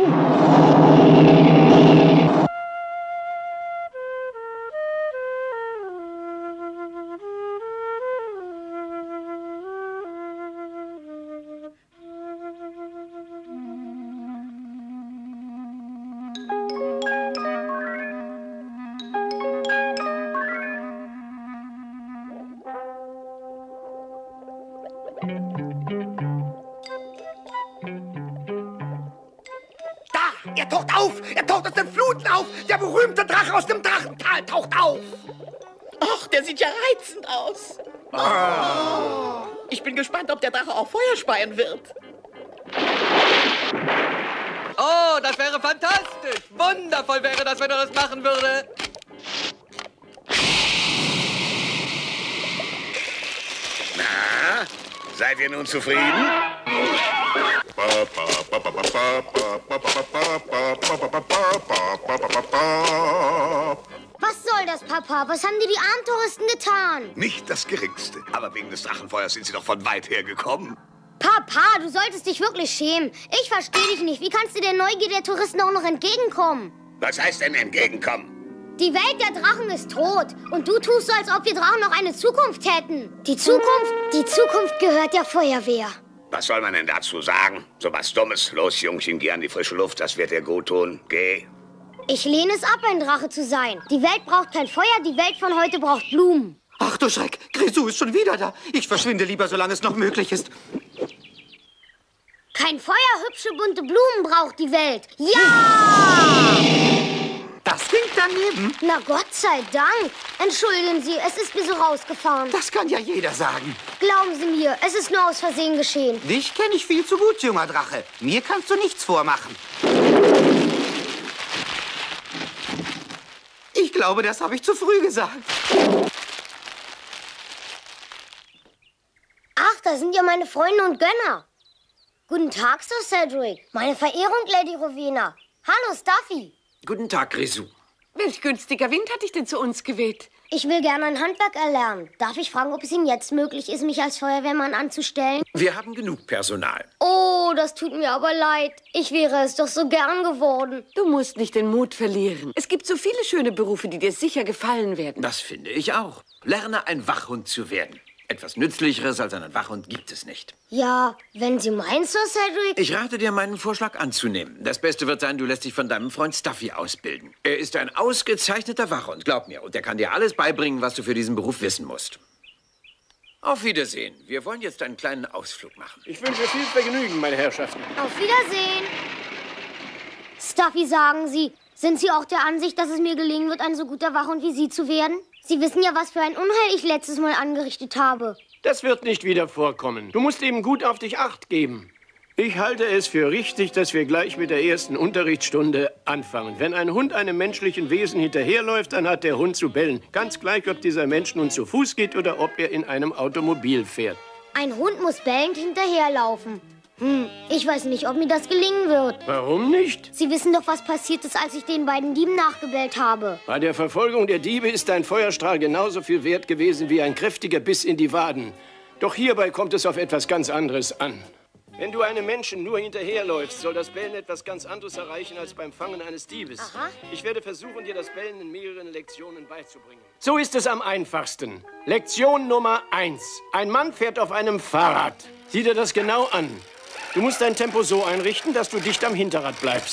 Er taucht auf! Er taucht aus den Fluten auf! Der berühmte Drache aus dem Drachental taucht auf! Ach, der sieht ja reizend aus. Oh. Ich bin gespannt, ob der Drache auch Feuer speien wird. Oh, das wäre fantastisch! Wundervoll wäre das, wenn er das machen würde! Na, seid ihr nun zufrieden? Was soll das, Papa? Was haben dir die Abenteueristen getan? Nicht das Geringste. Aber wegen des Drachenfeuers sind sie doch von weit her gekommen. Papa, du solltest dich wirklich schämen. Ich verstehe dich nicht. Wie kannst du der Neugier der Touristen auch noch entgegenkommen? Was heißt denn entgegenkommen? Die Welt der Drachen ist tot. Und du tust so, als ob wir Drachen noch eine Zukunft hätten. Die Zukunft gehört der Feuerwehr. Was soll man denn dazu sagen? So was Dummes. Los, Jungchen, geh an die frische Luft. Das wird dir gut tun. Geh. Ich lehne es ab, ein Drache zu sein. Die Welt braucht kein Feuer, die Welt von heute braucht Blumen. Ach du Schreck, Grisou ist schon wieder da. Ich verschwinde lieber, solange es noch möglich ist. Kein Feuer, hübsche, bunte Blumen braucht die Welt. Ja! Das ging daneben. Na Gott sei Dank. Entschuldigen Sie, es ist mir so rausgefahren. Das kann ja jeder sagen. Glauben Sie mir, es ist nur aus Versehen geschehen. Dich kenne ich viel zu gut, junger Drache. Mir kannst du nichts vormachen. Ich glaube, das habe ich zu früh gesagt. Ach, da sind ja meine Freunde und Gönner. Guten Tag, Sir Cedric. Meine Verehrung, Lady Rowena. Hallo, Stuffy. Guten Tag, Grisou. Welch günstiger Wind hat dich denn zu uns geweht? Ich will gerne ein Handwerk erlernen. Darf ich fragen, ob es Ihnen jetzt möglich ist, mich als Feuerwehrmann anzustellen? Wir haben genug Personal. Oh, das tut mir aber leid. Ich wäre es doch so gern geworden. Du musst nicht den Mut verlieren. Es gibt so viele schöne Berufe, die dir sicher gefallen werden. Das finde ich auch. Lerne, ein Wachhund zu werden. Etwas Nützlicheres als einen Wachhund gibt es nicht. Ja, wenn Sie meinen, Sir Cedric. Ich rate dir, meinen Vorschlag anzunehmen. Das Beste wird sein, du lässt dich von deinem Freund Stuffy ausbilden. Er ist ein ausgezeichneter Wachhund, glaub mir. Und er kann dir alles beibringen, was du für diesen Beruf wissen musst. Auf Wiedersehen. Wir wollen jetzt einen kleinen Ausflug machen. Ich wünsche viel Vergnügen, meine Herrschaften. Auf Wiedersehen. Stuffy, sagen Sie, sind Sie auch der Ansicht, dass es mir gelingen wird, ein so guter Wachhund wie Sie zu werden? Sie wissen ja, was für ein Unheil ich letztes Mal angerichtet habe. Das wird nicht wieder vorkommen. Du musst eben gut auf dich Acht geben. Ich halte es für richtig, dass wir gleich mit der ersten Unterrichtsstunde anfangen. Wenn ein Hund einem menschlichen Wesen hinterherläuft, dann hat der Hund zu bellen. Ganz gleich, ob dieser Mensch nun zu Fuß geht oder ob er in einem Automobil fährt. Ein Hund muss bellend hinterherlaufen. Ich weiß nicht, ob mir das gelingen wird. Warum nicht? Sie wissen doch, was passiert ist, als ich den beiden Dieben nachgebellt habe. Bei der Verfolgung der Diebe ist ein Feuerstrahl genauso viel wert gewesen wie ein kräftiger Biss in die Waden. Doch hierbei kommt es auf etwas ganz anderes an. Wenn du einem Menschen nur hinterherläufst, soll das Bellen etwas ganz anderes erreichen als beim Fangen eines Diebes. Aha. Ich werde versuchen, dir das Bellen in mehreren Lektionen beizubringen. So ist es am einfachsten. Lektion Nummer 1. Ein Mann fährt auf einem Fahrrad. Sieh dir das genau an. Du musst dein Tempo so einrichten, dass du dicht am Hinterrad bleibst.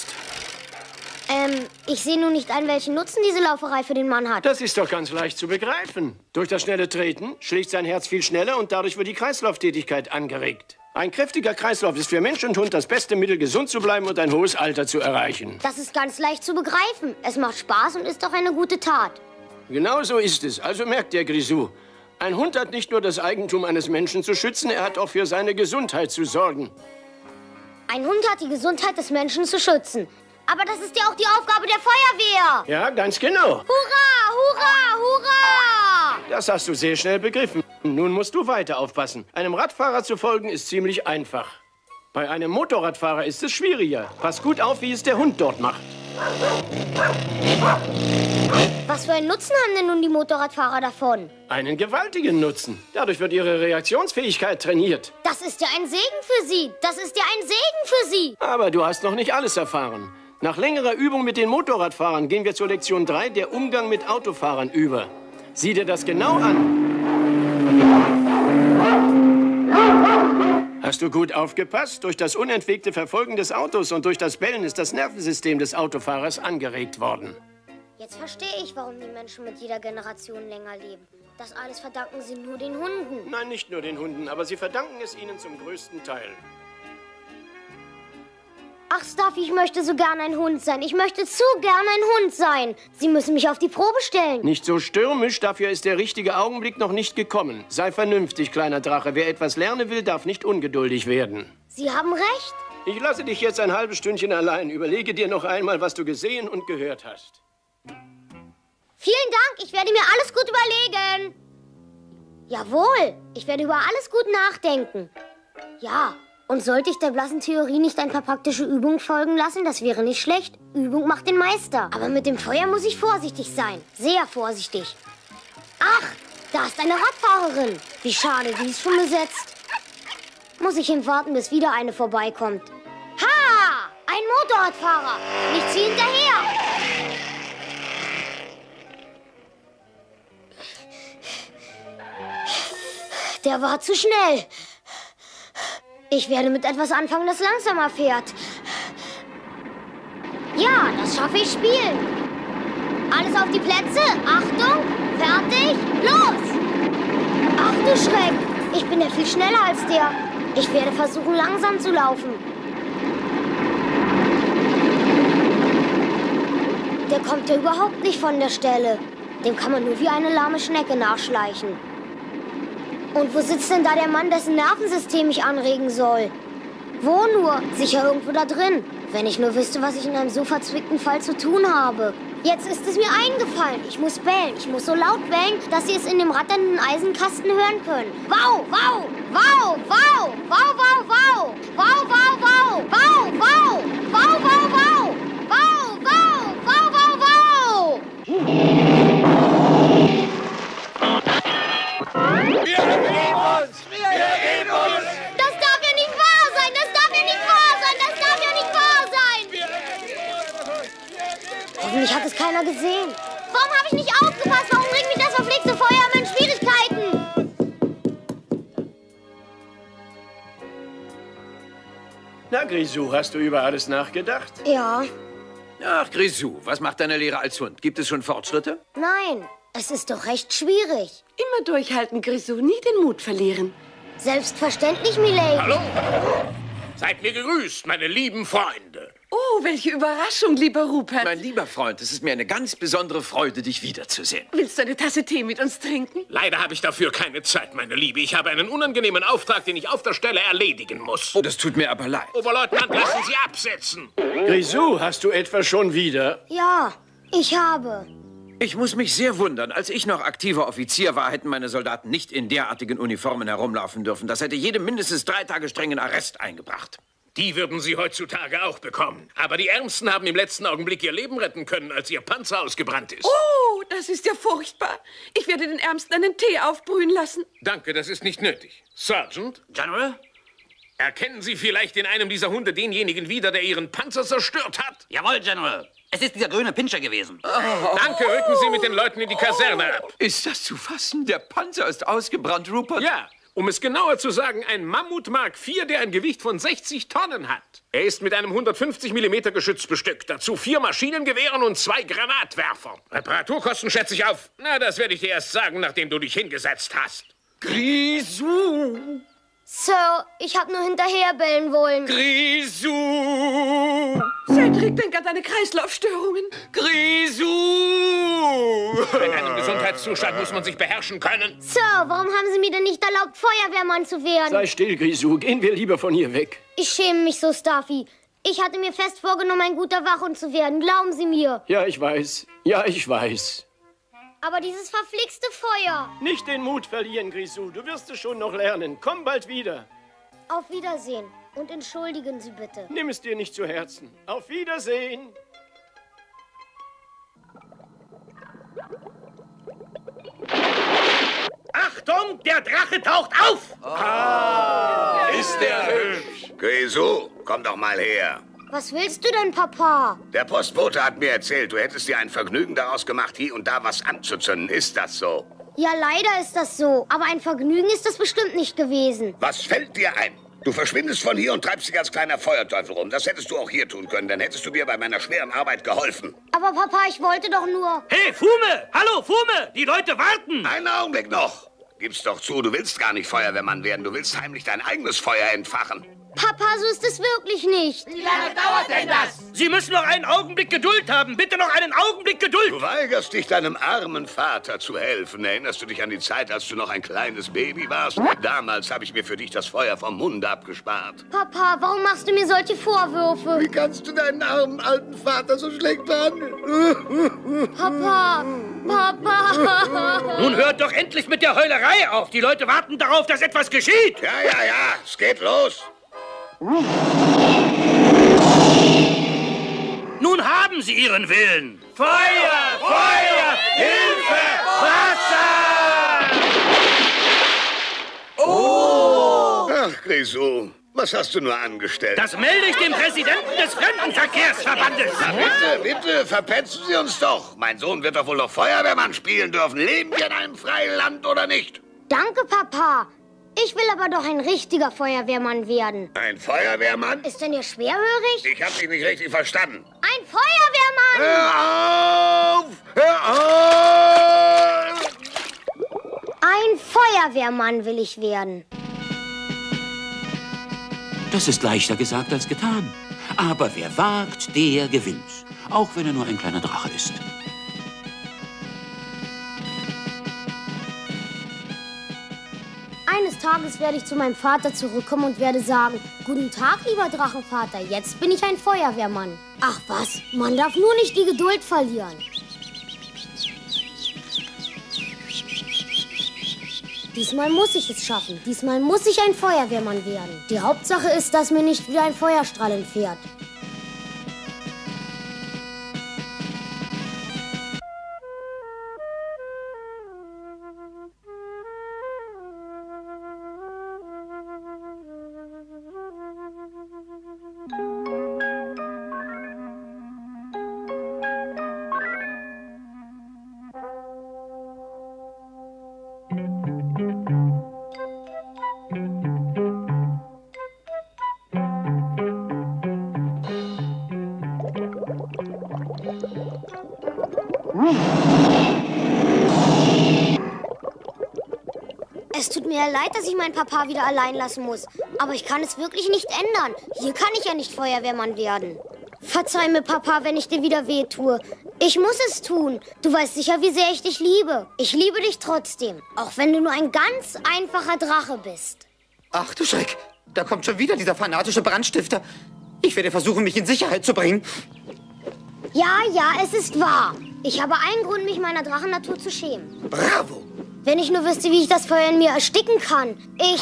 Ich sehe nun nicht ein, welchen Nutzen diese Lauferei für den Mann hat. Das ist doch ganz leicht zu begreifen. Durch das schnelle Treten schlägt sein Herz viel schneller und dadurch wird die Kreislauftätigkeit angeregt. Ein kräftiger Kreislauf ist für Mensch und Hund das beste Mittel, gesund zu bleiben und ein hohes Alter zu erreichen. Das ist ganz leicht zu begreifen. Es macht Spaß und ist doch eine gute Tat. Genau so ist es. Also merkt ihr, Grisou. Ein Hund hat nicht nur das Eigentum eines Menschen zu schützen, er hat auch für seine Gesundheit zu sorgen. Ein Hund hat die Gesundheit des Menschen zu schützen. Aber das ist ja auch die Aufgabe der Feuerwehr. Ja, ganz genau. Hurra, hurra, hurra! Das hast du sehr schnell begriffen. Nun musst du weiter aufpassen. Einem Radfahrer zu folgen ist ziemlich einfach. Bei einem Motorradfahrer ist es schwieriger. Pass gut auf, wie es der Hund dort macht. Was für einen Nutzen haben denn nun die Motorradfahrer davon? Einen gewaltigen Nutzen. Dadurch wird ihre Reaktionsfähigkeit trainiert. Das ist ja ein Segen für sie. Das ist ja ein Segen für sie. Aber du hast noch nicht alles erfahren. Nach längerer Übung mit den Motorradfahrern gehen wir zur Lektion 3, der Umgang mit Autofahrern, über. Sieh dir das genau an. Hast du gut aufgepasst? Durch das unentwegte Verfolgen des Autos und durch das Bellen ist das Nervensystem des Autofahrers angeregt worden. Jetzt verstehe ich, warum die Menschen mit jeder Generation länger leben. Das alles verdanken sie nur den Hunden. Nein, nicht nur den Hunden, aber sie verdanken es ihnen zum größten Teil. Ach, Stuffy, ich möchte so gern ein Hund sein. Ich möchte zu gern ein Hund sein. Sie müssen mich auf die Probe stellen. Nicht so stürmisch, dafür ist der richtige Augenblick noch nicht gekommen. Sei vernünftig, kleiner Drache. Wer etwas lernen will, darf nicht ungeduldig werden. Sie haben recht. Ich lasse dich jetzt ein halbes Stündchen allein. Überlege dir noch einmal, was du gesehen und gehört hast. Vielen Dank, ich werde mir alles gut überlegen. Jawohl, ich werde über alles gut nachdenken. Ja, und sollte ich der blassen Theorie nicht ein paar praktische Übungen folgen lassen, das wäre nicht schlecht. Übung macht den Meister. Aber mit dem Feuer muss ich vorsichtig sein. Sehr vorsichtig. Ach, da ist eine Radfahrerin. Wie schade, die ist schon besetzt. Muss ich warten, bis wieder eine vorbeikommt. Ha! Ein Motorradfahrer. Ich ziehe hinterher. Der war zu schnell. Ich werde mit etwas anfangen, das langsamer fährt. Ja, das schaffe ich spielen. Alles auf die Plätze. Achtung, fertig, los! Ach du Schreck, ich bin ja viel schneller als der. Ich werde versuchen, langsam zu laufen. Der kommt ja überhaupt nicht von der Stelle. Dem kann man nur wie eine lahme Schnecke nachschleichen. Und wo sitzt denn da der Mann, dessen Nervensystem ich anregen soll? Wo nur? Sicher irgendwo da drin. Wenn ich nur wüsste, was ich in einem so verzwickten Fall zu tun habe. Jetzt ist es mir eingefallen. Ich muss bellen. Ich muss so laut bellen, dass Sie es in dem ratternden Eisenkasten hören können. Wow, wow, wow, wow, wow, wow, wow, wow, wow, wow, wow, wow, wow, wow, wow, wow, wow, wow, wow, wow. Wir ergeben uns! Wir ergeben uns! Das darf ja nicht wahr sein! Das darf ja nicht wahr sein! Das darf ja nicht wahr sein! Hoffentlich hat es keiner gesehen. Warum habe ich nicht aufgepasst? Warum bringt mich das verflixte Feuer in Schwierigkeiten? Na, Grisou, hast du über alles nachgedacht? Ja. Ach, Grisou, was macht deine Lehre als Hund? Gibt es schon Fortschritte? Nein, es ist doch recht schwierig. Immer durchhalten, Grisou, nie den Mut verlieren. Selbstverständlich, Milady. Hallo? Seid mir gegrüßt, meine lieben Freunde. Oh, welche Überraschung, lieber Rupert. Mein lieber Freund, es ist mir eine ganz besondere Freude, dich wiederzusehen. Willst du eine Tasse Tee mit uns trinken? Leider habe ich dafür keine Zeit, meine Liebe. Ich habe einen unangenehmen Auftrag, den ich auf der Stelle erledigen muss. Oh, das tut mir aber leid. Oberleutnant, lassen Sie absetzen. Grisou, hast du etwa schon wieder? Ja, ich habe. Ich muss mich sehr wundern. Als ich noch aktiver Offizier war, hätten meine Soldaten nicht in derartigen Uniformen herumlaufen dürfen. Das hätte jedem mindestens 3 Tage strengen Arrest eingebracht. Die würden Sie heutzutage auch bekommen. Aber die Ärmsten haben im letzten Augenblick ihr Leben retten können, als ihr Panzer ausgebrannt ist. Oh, das ist ja furchtbar. Ich werde den Ärmsten einen Tee aufbrühen lassen. Danke, das ist nicht nötig. Sergeant? General? Erkennen Sie vielleicht in einem dieser Hunde denjenigen wieder, der Ihren Panzer zerstört hat? Jawohl, General. Es ist dieser grüne Pinscher gewesen. Danke, rücken Sie mit den Leuten in die Kaserne ab. Ist das zu fassen? Der Panzer ist ausgebrannt, Rupert? Ja, um es genauer zu sagen, ein Mammut Mark IV, der ein Gewicht von 60 Tonnen hat. Er ist mit einem 150 mm Geschütz bestückt, dazu 4 Maschinengewehren und 2 Granatwerfern. Reparaturkosten schätze ich auf. Na, das werde ich dir erst sagen, nachdem du dich hingesetzt hast. Grisou! Sir, ich habe nur hinterherbellen wollen. Grisou! Cedric, denk an deine Kreislaufstörungen. Grisou! In einem Gesundheitszustand muss man sich beherrschen können. Sir, warum haben Sie mir denn nicht erlaubt, Feuerwehrmann zu werden? Sei still, Grisou. Gehen wir lieber von hier weg. Ich schäme mich so, Stuffy. Ich hatte mir fest vorgenommen, ein guter Wachhund zu werden. Glauben Sie mir. Ja, ich weiß. Ja, ich weiß. Aber dieses verflixte Feuer. Nicht den Mut verlieren, Grisou. Du wirst es schon noch lernen. Komm bald wieder. Auf Wiedersehen. Und entschuldigen Sie bitte. Nimm es dir nicht zu Herzen. Auf Wiedersehen. Achtung, der Drache taucht auf! Ist der hübsch. Grisou, komm doch mal her. Was willst du denn, Papa? Der Postbote hat mir erzählt, du hättest dir ein Vergnügen daraus gemacht, hier und da was anzuzünden. Ist das so? Ja, leider ist das so. Aber ein Vergnügen ist das bestimmt nicht gewesen. Was fällt dir ein? Du verschwindest von hier und treibst dich als kleiner Feuerteufel rum. Das hättest du auch hier tun können, dann hättest du mir bei meiner schweren Arbeit geholfen. Aber Papa, ich wollte doch nur... Hey, Fume! Hallo, Fume! Die Leute warten! Einen Augenblick noch. Gib's doch zu, du willst gar nicht Feuerwehrmann werden. Du willst heimlich dein eigenes Feuer entfachen. Papa, so ist es wirklich nicht. Wie lange dauert denn das? Sie müssen noch einen Augenblick Geduld haben. Bitte noch einen Augenblick Geduld. Du weigerst dich, deinem armen Vater zu helfen. Erinnerst du dich an die Zeit, als du noch ein kleines Baby warst? Damals habe ich mir für dich das Feuer vom Munde abgespart. Papa, warum machst du mir solche Vorwürfe? Wie kannst du deinen armen alten Vater so schlecht behandeln? Papa, Papa. Nun hört doch endlich mit der Heulerei auf. Die Leute warten darauf, dass etwas geschieht. Ja, es geht los. Nun haben Sie Ihren Willen. Feuer, Feuer, Hilfe, Wasser! Oh! Ach, Grisou, was hast du nur angestellt? Das melde ich dem Präsidenten des Fremdenverkehrsverbandes. Na bitte, verpetzen Sie uns doch. Mein Sohn wird doch wohl noch Feuerwehrmann spielen dürfen. Leben wir in einem freien Land oder nicht? Danke, Papa. Ich will aber doch ein richtiger Feuerwehrmann werden. Ein Feuerwehrmann? Ist denn der schwerhörig? Ich hab dich nicht richtig verstanden. Ein Feuerwehrmann! Hör auf! Hör auf! Ein Feuerwehrmann will ich werden. Das ist leichter gesagt als getan. Aber wer wagt, der gewinnt. Auch wenn er nur ein kleiner Drache ist. Eines Tages werde ich zu meinem Vater zurückkommen und werde sagen, guten Tag, lieber Drachenvater, jetzt bin ich ein Feuerwehrmann. Ach was, man darf nur nicht die Geduld verlieren. Diesmal muss ich es schaffen. Diesmal muss ich ein Feuerwehrmann werden. Die Hauptsache ist, dass mir nicht wieder ein Feuerstrahl entfährt. Es tut mir leid, dass ich meinen Papa wieder allein lassen muss. Aber ich kann es wirklich nicht ändern. Hier kann ich ja nicht Feuerwehrmann werden. Verzeih mir, Papa, wenn ich dir wieder wehtue. Ich muss es tun. Du weißt sicher, wie sehr ich dich liebe. Ich liebe dich trotzdem. Auch wenn du nur ein ganz einfacher Drache bist. Ach du Schreck, da kommt schon wieder dieser fanatische Brandstifter. Ich werde versuchen, mich in Sicherheit zu bringen. Ja, es ist wahr. Ich habe einen Grund, mich meiner Drachennatur zu schämen. Bravo! Wenn ich nur wüsste, wie ich das Feuer in mir ersticken kann.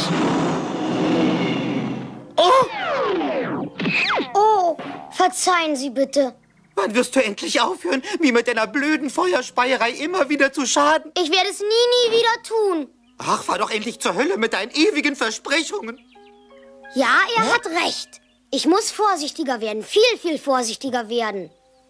Oh, verzeihen Sie bitte. Wann wirst du endlich aufhören, mir mit deiner blöden Feuerspeierei immer wieder zu schaden? Ich werde es nie wieder tun. Ach, fahr doch endlich zur Hölle mit deinen ewigen Versprechungen. Ja, er hat recht. Ich muss vorsichtiger werden, viel vorsichtiger werden.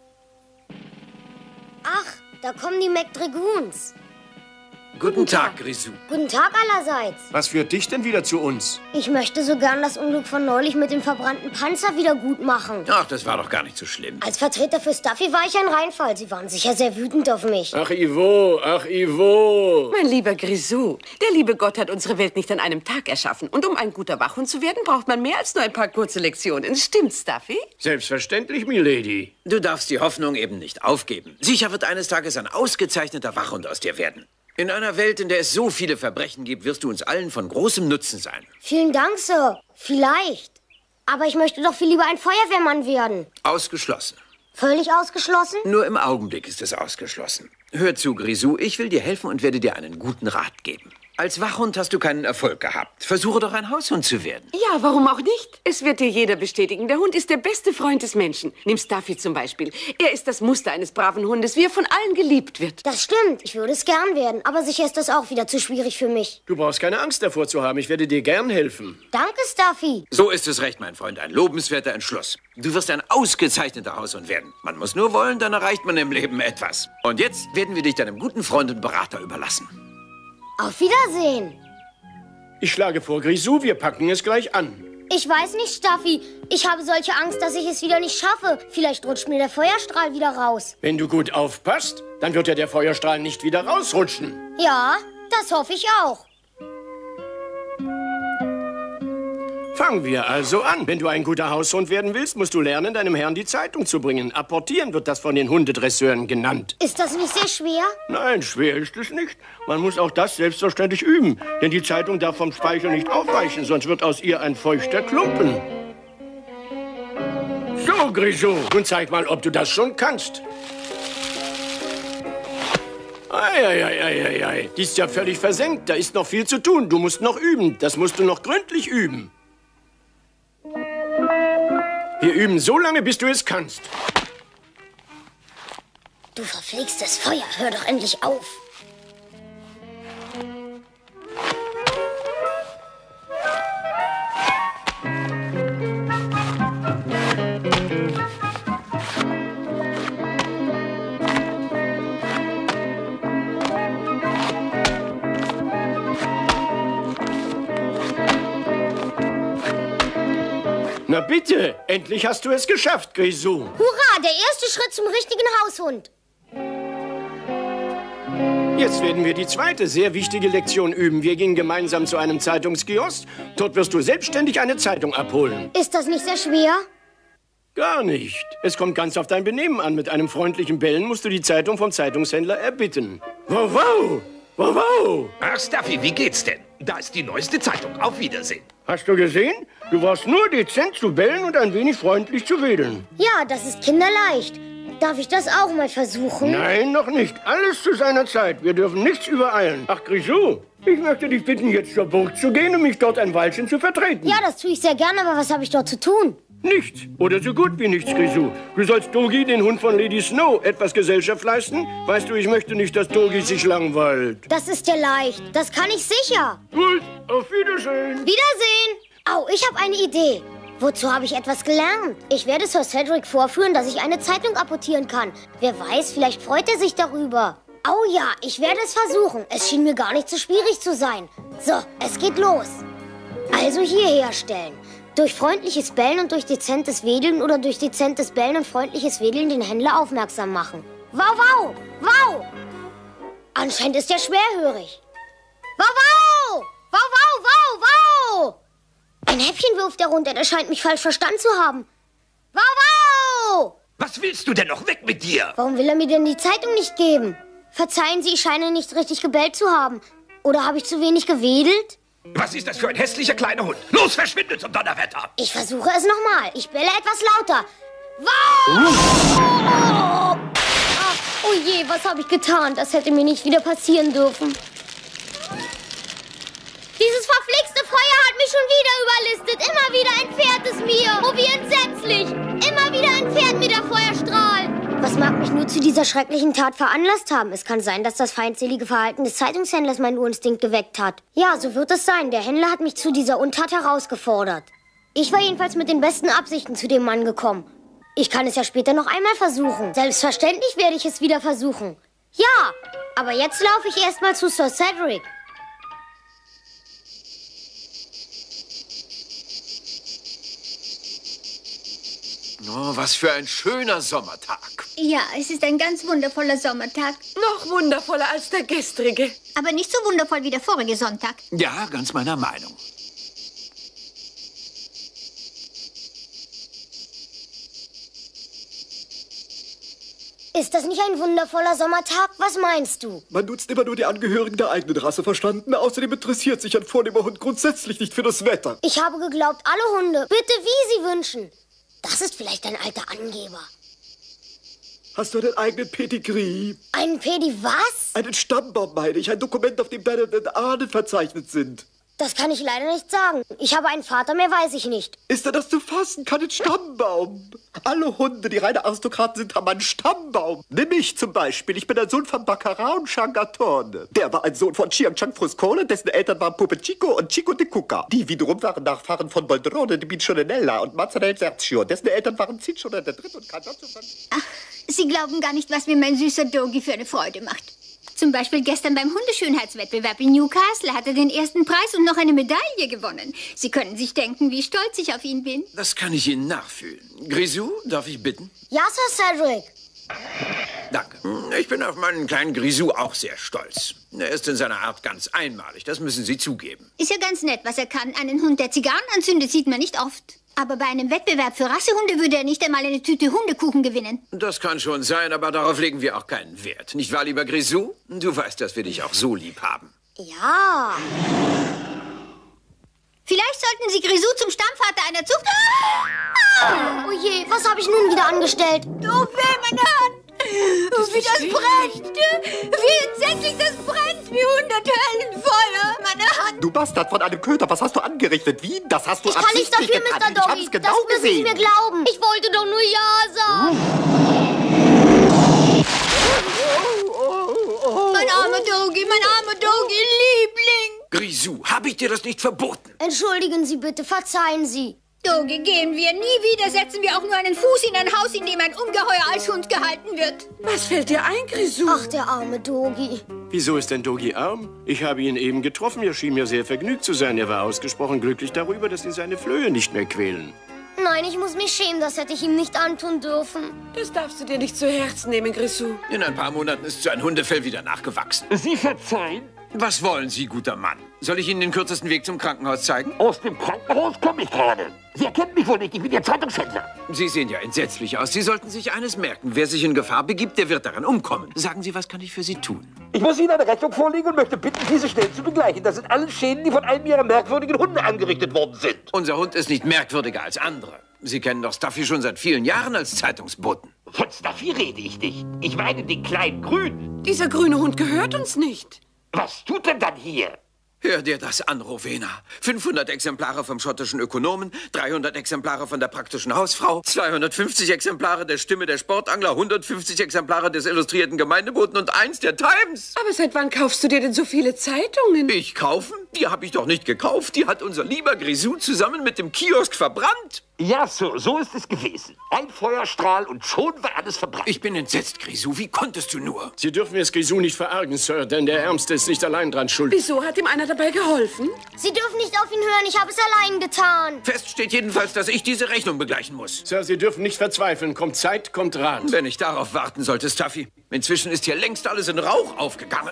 Ach, da kommen die McDragoons. Guten Tag, Grisou. Guten Tag allerseits. Was führt dich denn wieder zu uns? Ich möchte so gern das Unglück von neulich mit dem verbrannten Panzer wieder gut machen. Ach, das war doch gar nicht so schlimm. Als Vertreter für Stuffy war ich ein Reinfall. Sie waren sicher sehr wütend auf mich. Ach, Ivo. Mein lieber Grisou, der liebe Gott hat unsere Welt nicht an einem Tag erschaffen. Und um ein guter Wachhund zu werden, braucht man mehr als nur ein paar kurze Lektionen. Stimmt's, Stuffy? Selbstverständlich, Milady. Du darfst die Hoffnung eben nicht aufgeben. Sicher wird eines Tages ein ausgezeichneter Wachhund aus dir werden. In einer Welt, in der es so viele Verbrechen gibt, wirst du uns allen von großem Nutzen sein. Vielen Dank, Sir. Vielleicht. Aber ich möchte doch viel lieber ein Feuerwehrmann werden. Ausgeschlossen. Völlig ausgeschlossen? Nur im Augenblick ist es ausgeschlossen. Hör zu, Grisou, ich will dir helfen und werde dir einen guten Rat geben. Als Wachhund hast du keinen Erfolg gehabt. Versuche doch ein Haushund zu werden. Ja, warum auch nicht? Es wird dir jeder bestätigen. Der Hund ist der beste Freund des Menschen. Nimm Stuffy zum Beispiel. Er ist das Muster eines braven Hundes, wie er von allen geliebt wird. Das stimmt. Ich würde es gern werden. Aber sicher ist das auch wieder zu schwierig für mich. Du brauchst keine Angst davor zu haben. Ich werde dir gern helfen. Danke, Stuffy. So ist es recht, mein Freund. Ein lobenswerter Entschluss. Du wirst ein ausgezeichneter Haushund werden. Man muss nur wollen, dann erreicht man im Leben etwas. Und jetzt werden wir dich deinem guten Freund und Berater überlassen. Auf Wiedersehen. Ich schlage vor, Grisou, wir packen es gleich an. Ich weiß nicht, Stuffy. Ich habe solche Angst, dass ich es wieder nicht schaffe. Vielleicht rutscht mir der Feuerstrahl wieder raus. Wenn du gut aufpasst, dann wird ja der Feuerstrahl nicht wieder rausrutschen. Ja, das hoffe ich auch. Fangen wir also an. Wenn du ein guter Haushund werden willst, musst du lernen, deinem Herrn die Zeitung zu bringen. Apportieren wird das von den Hundedresseuren genannt. Ist das nicht sehr schwer? Nein, schwer ist es nicht. Man muss auch das selbstverständlich üben. Denn die Zeitung darf vom Speichel nicht aufweichen, sonst wird aus ihr ein feuchter Klumpen. So, Grisou, nun zeig mal, ob du das schon kannst. Ei. Die ist ja völlig versenkt. Da ist noch viel zu tun. Du musst noch üben. Das musst du noch gründlich üben. Wir üben so lange, bis du es kannst. Du verflixtes Feuer, hör doch endlich auf. Na bitte, endlich hast du es geschafft, Grisou. Hurra, der erste Schritt zum richtigen Haushund. Jetzt werden wir die zweite sehr wichtige Lektion üben. Wir gehen gemeinsam zu einem Zeitungskiosk. Dort wirst du selbstständig eine Zeitung abholen. Ist das nicht sehr schwer? Gar nicht. Es kommt ganz auf dein Benehmen an. Mit einem freundlichen Bellen musst du die Zeitung vom Zeitungshändler erbitten. Wow, wow! Wow, wow! Ach, Stuffy, wie geht's denn? Da ist die neueste Zeitung. Auf Wiedersehen. Hast du gesehen? Du warst nur dezent zu bellen und ein wenig freundlich zu wedeln. Ja, das ist kinderleicht. Darf ich das auch mal versuchen? Nein, noch nicht. Alles zu seiner Zeit. Wir dürfen nichts übereilen. Ach, Grisou, ich möchte dich bitten, jetzt zur Burg zu gehen und mich dort ein Weilchen zu vertreten. Ja, das tue ich sehr gerne, aber was habe ich dort zu tun? Nichts. Oder so gut wie nichts, Grisou. Du sollst Dogi, den Hund von Lady Snow, etwas Gesellschaft leisten. Weißt du, ich möchte nicht, dass Dogi sich langweilt. Das ist ja leicht. Das kann ich sicher. Gut, auf Wiedersehen. Wiedersehen. Au, ich habe eine Idee. Wozu habe ich etwas gelernt? Ich werde Sir Cedric vorführen, dass ich eine Zeitung apportieren kann. Wer weiß, vielleicht freut er sich darüber. Oh ja, ich werde es versuchen. Es schien mir gar nicht so schwierig zu sein. So, es geht los. Also hierher stellen. Durch freundliches Bellen und durch dezentes Wedeln oder durch dezentes Bellen und freundliches Wedeln den Händler aufmerksam machen. Wow, wow, wow. Anscheinend ist er schwerhörig. Wow, wow, wow, wow, wow, wow. Ein Häppchen wirft er runter, der scheint mich falsch verstanden zu haben. Wow, wow! Was willst du denn noch? Weg mit dir! Warum will er mir denn die Zeitung nicht geben? Verzeihen Sie, ich scheine nicht richtig gebellt zu haben. Oder habe ich zu wenig gewedelt? Was ist das für ein hässlicher kleiner Hund? Los, verschwinde zum Donnerwetter! Ich versuche es nochmal. Ich belle etwas lauter. Wow! Oh je, was habe ich getan? Das hätte mir nicht wieder passieren dürfen. Dieses verflixte Feuer hat mich schon wieder überlistet. Immer wieder entfährt es mir. Oh, wie entsetzlich. Immer wieder entfernt mir der Feuerstrahl. Was mag mich nur zu dieser schrecklichen Tat veranlasst haben? Es kann sein, dass das feindselige Verhalten des Zeitungshändlers meinen Urinstinkt geweckt hat. Ja, so wird es sein. Der Händler hat mich zu dieser Untat herausgefordert. Ich war jedenfalls mit den besten Absichten zu dem Mann gekommen. Ich kann es ja später noch einmal versuchen. Selbstverständlich werde ich es wieder versuchen. Ja, aber jetzt laufe ich erst mal zu Sir Cedric. Oh, was für ein schöner Sommertag. Ja, es ist ein ganz wundervoller Sommertag. Noch wundervoller als der gestrige. Aber nicht so wundervoll wie der vorige Sonntag. Ja, ganz meiner Meinung. Ist das nicht ein wundervoller Sommertag? Was meinst du? Man nutzt immer nur die Angehörigen der eigenen Rasse, verstanden? Außerdem interessiert sich ein vornehmer Hund grundsätzlich nicht für das Wetter. Ich habe geglaubt, alle Hunde, bitte wie sie wünschen. Das ist vielleicht ein alter Angeber. Hast du einen eigenen Pedigree? Einen was? Einen Stammbaum, meine ich. Ein Dokument, auf dem deine Ahnen verzeichnet sind. Das kann ich leider nicht sagen. Ich habe einen Vater, mehr weiß ich nicht. Ist da das zu fassen? Keinen Stammbaum. Alle Hunde, die reine Aristokraten sind, haben einen Stammbaum. Nimm mich zum Beispiel. Ich bin ein Sohn von Baccarat und Changatone. Der war ein Sohn von Chiang Chang Fruscone, dessen Eltern waren Puppe Chico und Chico de Cuca. Die wiederum waren Nachfahren von Boldrone de Bicionella und Mazzarella Sergio, dessen Eltern waren Ciccione der Dritte und Carlotto von... Ach, Sie glauben gar nicht, was mir mein süßer Dogi für eine Freude macht. Zum Beispiel gestern beim Hundeschönheitswettbewerb in Newcastle hat er den ersten Preis und noch eine Medaille gewonnen. Sie können sich denken, wie stolz ich auf ihn bin. Das kann ich Ihnen nachfühlen. Grisou, darf ich bitten? Ja, Sir Cedric. Danke. Ich bin auf meinen kleinen Grisou auch sehr stolz. Er ist in seiner Art ganz einmalig, das müssen Sie zugeben. Ist ja ganz nett, was er kann. Einen Hund, der Zigarren anzündet, sieht man nicht oft. Aber bei einem Wettbewerb für Rassehunde würde er nicht einmal eine Tüte Hundekuchen gewinnen. Das kann schon sein, aber darauf legen wir auch keinen Wert. Nicht wahr, lieber Grisou? Du weißt, dass wir dich auch so lieb haben. Ja. Vielleicht sollten Sie Grisou zum Stammvater einer Zucht... Oh je, was habe ich nun wieder angestellt? Oh weh, meine Hand! Wie das brennt! Wie entsetzlich das brennt! Wie 100 Höllen Feuer! Meine Hand! Du Bastard von einem Köter, was hast du angerichtet? Wie? Das hast du Ich kann nichts dafür, getan. Mr. Ich Doggy. hab's genau Das müssen Sie gesehen. mir glauben. Ich wollte doch nur Ja sagen. Mein armer Doggy, mein armer Doggy, Liebling! Grisou, habe ich dir das nicht verboten? Entschuldigen Sie bitte, verzeihen Sie. Doggy, gehen wir. Nie wieder setzen wir auch nur einen Fuß in ein Haus, in dem ein Ungeheuer als Hund gehalten wird. Was fällt dir ein, Grisou? Ach, der arme Doggy. Wieso ist denn Dogi arm? Ich habe ihn eben getroffen. Er schien mir sehr vergnügt zu sein. Er war ausgesprochen glücklich darüber, dass ihn seine Flöhe nicht mehr quälen. Nein, ich muss mich schämen, das hätte ich ihm nicht antun dürfen. Das darfst du dir nicht zu Herzen nehmen, Grisou. In ein paar Monaten ist sein Hundefell wieder nachgewachsen. Sie verzeihen? Was wollen Sie, guter Mann? Soll ich Ihnen den kürzesten Weg zum Krankenhaus zeigen? Aus dem Krankenhaus komme ich gerade. Sie erkennen mich wohl nicht, ich bin Ihr Zeitungshändler. Sie sehen ja entsetzlich aus. Sie sollten sich eines merken. Wer sich in Gefahr begibt, der wird daran umkommen. Sagen Sie, was kann ich für Sie tun? Ich muss Ihnen eine Rechnung vorlegen und möchte bitten, diese schnell zu begleichen. Das sind alle Schäden, die von einem Ihrer merkwürdigen Hunde angerichtet worden sind. Unser Hund ist nicht merkwürdiger als andere. Sie kennen doch Stuffy schon seit vielen Jahren als Zeitungsboten. Von Stuffy rede ich nicht. Ich meine den kleinen Grünen. Dieser grüne Hund gehört uns nicht. Was tut denn dann hier? Hör dir das an, Rowena. 500 Exemplare vom schottischen Ökonomen, 300 Exemplare von der praktischen Hausfrau, 250 Exemplare der Stimme der Sportangler, 150 Exemplare des illustrierten Gemeindeboten und 1 der Times. Aber seit wann kaufst du dir denn so viele Zeitungen? Ich kaufen? Die habe ich doch nicht gekauft. Die hat unser lieber Grisou zusammen mit dem Kiosk verbrannt. Ja, Sir, so ist es gewesen. Ein Feuerstrahl und schon war alles verbrannt. Ich bin entsetzt, Grisou. Wie konntest du nur? Sie dürfen es Grisou nicht verargen, Sir, denn der Ärmste ist nicht allein dran schuld. Wieso hat ihm einer dabei geholfen? Sie dürfen nicht auf ihn hören, ich habe es allein getan. Fest steht jedenfalls, dass ich diese Rechnung begleichen muss. Sir, Sie dürfen nicht verzweifeln. Kommt Zeit, kommt Rat. Wenn ich darauf warten sollte, Stuffy. Inzwischen ist hier längst alles in Rauch aufgegangen.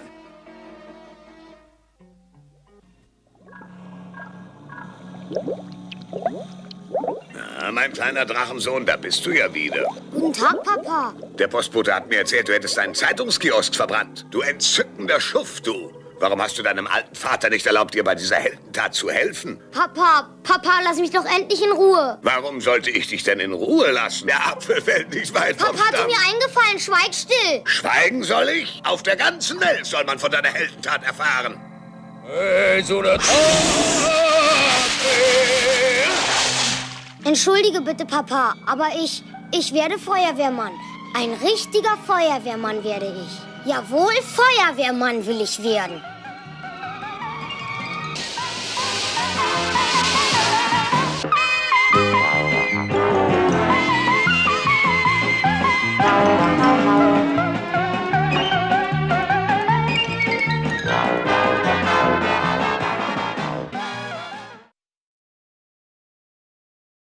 Ah, mein kleiner Drachensohn, da bist du ja wieder. Guten Tag, Papa. Der Postbote hat mir erzählt, du hättest deinen Zeitungskiosk verbrannt. Du entzückender Schuft, du. Warum hast du deinem alten Vater nicht erlaubt, dir bei dieser Heldentat zu helfen? Papa, lass mich doch endlich in Ruhe. Warum sollte ich dich denn in Ruhe lassen? Der Apfel fällt nicht weit vom Papa, hatte Stamm. mir eingefallen, schweig still. Schweigen soll ich? Auf der ganzen Welt soll man von deiner Heldentat erfahren. Hey, so der Entschuldige bitte, Papa, aber ich werde Feuerwehrmann. Ein richtiger Feuerwehrmann werde ich. Jawohl, Feuerwehrmann will ich werden.